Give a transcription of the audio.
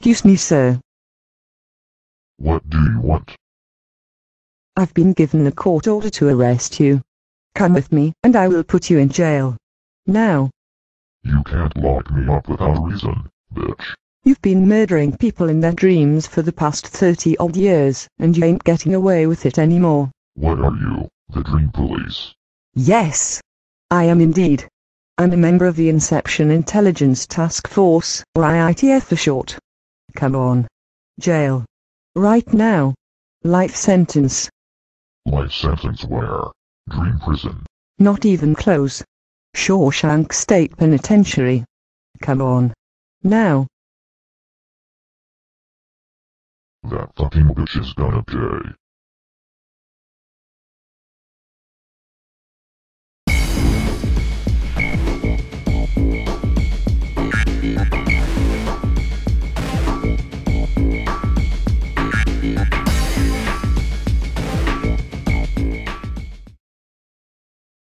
Excuse me, sir. What do you want? I've been given a court order to arrest you. Come with me, and I will put you in jail. Now. You can't lock me up without a reason, bitch. You've been murdering people in their dreams for the past 30-odd years, and you ain't getting away with it anymore. What are you, the Dream Police? Yes. I am indeed. I'm a member of the Inception Intelligence Task Force, or IITF for short. Come on. Jail. Right now. Life sentence. Life sentence where? Dream prison. Not even close. Shawshank State Penitentiary. Come on. Now. That fucking bitch is gonna pay.